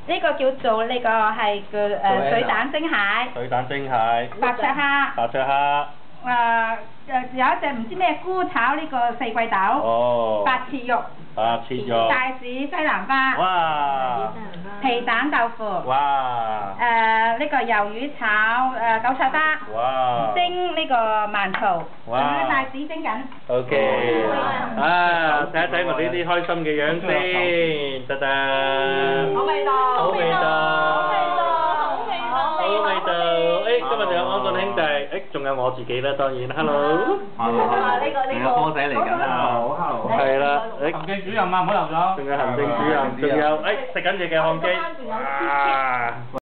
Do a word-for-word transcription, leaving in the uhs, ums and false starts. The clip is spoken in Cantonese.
呢個叫做呢個係叫誒水蛋蒸蟹。 水蛋蒸蟹。 白灼蝦。 白灼蝦。 誒誒有一隻唔知咩菇炒呢個四季豆。 哦。 白切肉。 白切肉。 帶子西蘭花。 哇！ 皮蛋豆腐。 哇！ 誒呢個魷魚炒誒韭菜花。 哇！ 蒸呢個饅頭。 哇！ 仲有帶子蒸緊。 O K。啊！睇一睇我呢啲開心嘅樣先，得得。 好味道。 好味道。 好味道。 好味道。誒，今日仲有安頓兄弟，誒，仲有我自己啦，當然 ，hello。 啊，呢個呢個。 波仔嚟緊啦。好 hello。 係啦，誒。 行政主任啊，唔好漏咗。 仲有行政主任，仲有誒食緊嘢嘅漢基。哇！